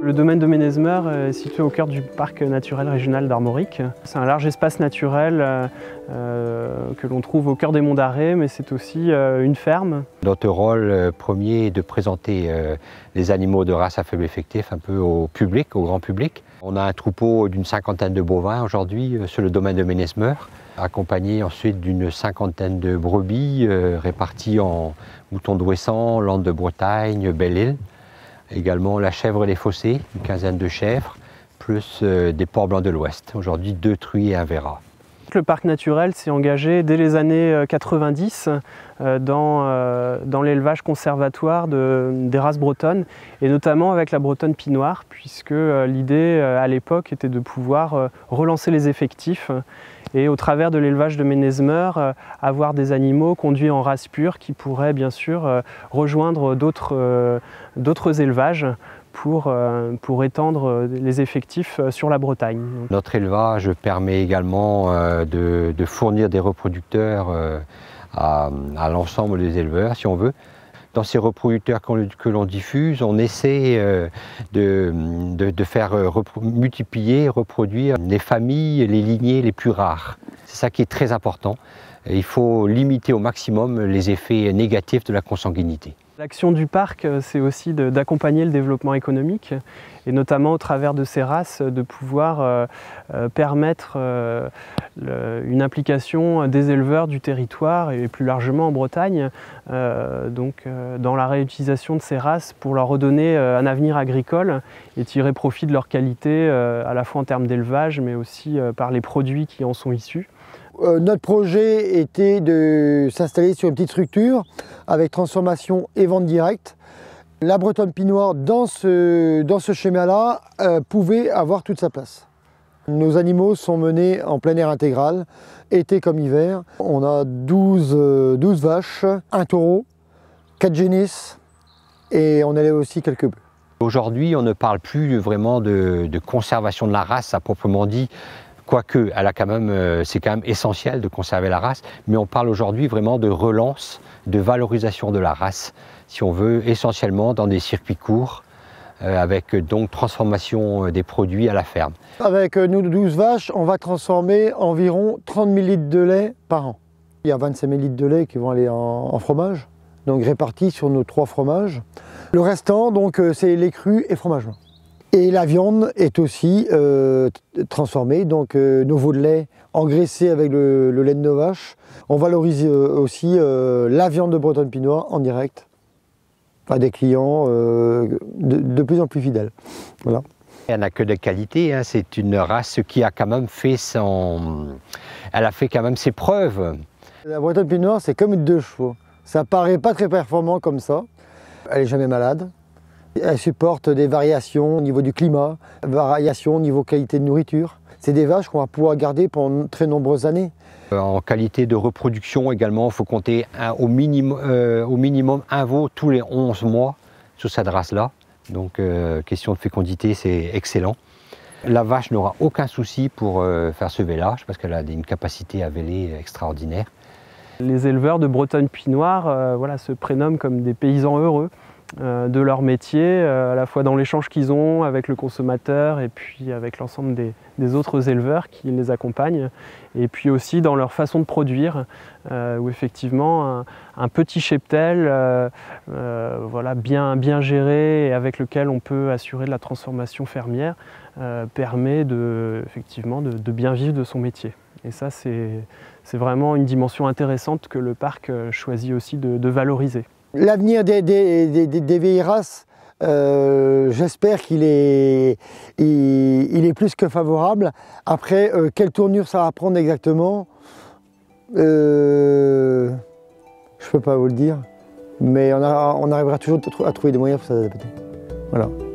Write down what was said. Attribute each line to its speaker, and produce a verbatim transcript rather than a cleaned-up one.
Speaker 1: Le domaine de Ménezmer est situé au cœur du parc naturel régional d'Armorique. C'est un large espace naturel euh, que l'on trouve au cœur des monts d'Arrée, mais c'est aussi euh, une ferme.
Speaker 2: Notre rôle premier est de présenter euh, les animaux de race à faible effectif un peu au public, au grand public. On a un troupeau d'une cinquantaine de bovins aujourd'hui sur le domaine de Ménezmer, accompagné ensuite d'une cinquantaine de brebis euh, réparties en moutons d'Ouessant, Landes de Bretagne, Belle-Île. Également la chèvre et les fossés, une quinzaine de chèvres, plus euh, des porcs blancs de l'Ouest. Aujourd'hui, deux truies et un verra.
Speaker 1: Le parc naturel s'est engagé dès les années quatre-vingt-dix euh, dans, euh, dans l'élevage conservatoire de, des races bretonnes, et notamment avec la bretonne pie-noire, puisque euh, l'idée euh, à l'époque était de pouvoir euh, relancer les effectifs et au travers de l'élevage de Ménezmer, euh, avoir des animaux conduits en race pure qui pourraient bien sûr euh, rejoindre d'autres euh, d'autres élevages pour, euh, pour étendre les effectifs sur la Bretagne.
Speaker 2: Notre élevage permet également euh, de, de fournir des reproducteurs euh, à, à l'ensemble des éleveurs, si on veut. Dans ces reproducteurs que l'on diffuse, on essaie euh, de, de, de faire repro multiplier, reproduire les familles, les lignées les plus rares. C'est ça qui est très important. Il faut limiter au maximum les effets négatifs de la consanguinité.
Speaker 1: L'action du parc, c'est aussi d'accompagner le développement économique, et notamment au travers de ces races, de pouvoir euh, euh, permettre euh, le, une implication des éleveurs du territoire et plus largement en Bretagne, euh, donc, euh, dans la réutilisation de ces races pour leur redonner euh, un avenir agricole et tirer profit de leur qualité euh, à la fois en termes d'élevage mais aussi euh, par les produits qui en sont issus.
Speaker 3: Euh, notre projet était de s'installer sur une petite structure avec transformation et vente directe. La bretonne pie-noire dans ce, dans ce schéma-là euh, pouvait avoir toute sa place. Nos animaux sont menés en plein air intégral, été comme hiver. On a douze, euh, douze vaches, un taureau, quatre génisses et on élève aussi quelques bœufs.
Speaker 2: Aujourd'hui, on ne parle plus vraiment de, de conservation de la race à proprement dit. Quoique, elle a quand même, c'est quand même essentiel de conserver la race, mais on parle aujourd'hui vraiment de relance, de valorisation de la race, si on veut, essentiellement dans des circuits courts, euh, avec donc transformation des produits à la ferme.
Speaker 3: Avec nos douze vaches, on va transformer environ trente mille litres de lait par an. Il y a vingt-cinq mille litres de lait qui vont aller en, en fromage, donc répartis sur nos trois fromages. Le restant, donc, c'est lait cru et fromage blanc. Et la viande est aussi euh, transformée, donc euh, nos veaux de lait engraissés avec le, le lait de nos vaches. On valorise euh, aussi euh, la viande de bretonne pie-noire en direct à des clients euh, de, de plus en plus fidèles. Voilà.
Speaker 2: Elle n'a que de qualité, hein. C'est une race qui a quand même fait son... Elle a fait quand même ses preuves.
Speaker 3: La bretonne pie-noire, c'est comme une deux chevaux. Ça paraît pas très performant comme ça. Elle n'est jamais malade. Elle supporte des variations au niveau du climat, variations au niveau qualité de nourriture. C'est des vaches qu'on va pouvoir garder pendant de très nombreuses années.
Speaker 2: En qualité de reproduction également, il faut compter un, au, minimum, euh, au minimum un veau tous les onze mois sur cette race-là. Donc euh, question de fécondité, c'est excellent. La vache n'aura aucun souci pour euh, faire ce vélage parce qu'elle a une capacité à véler extraordinaire.
Speaker 1: Les éleveurs de bretonne pie-noire euh, voilà, se prénomment comme des paysans heureux euh, de leur métier, euh, à la fois dans l'échange qu'ils ont avec le consommateur et puis avec l'ensemble des, des autres éleveurs qui les accompagnent, et puis aussi dans leur façon de produire, euh, où effectivement un, un petit cheptel euh, euh, voilà, bien, bien géré et avec lequel on peut assurer de la transformation fermière euh, permet de, effectivement, de, de bien vivre de son métier. Et ça, c'est vraiment une dimension intéressante que le parc choisit aussi de, de valoriser.
Speaker 3: L'avenir des, des, des, des vieilles races, euh, j'espère qu'il est, il, il est plus que favorable. Après, euh, quelle tournure ça va prendre exactement, euh, je ne peux pas vous le dire. Mais on, a, on arrivera toujours à trouver des moyens pour s'adapter. Voilà.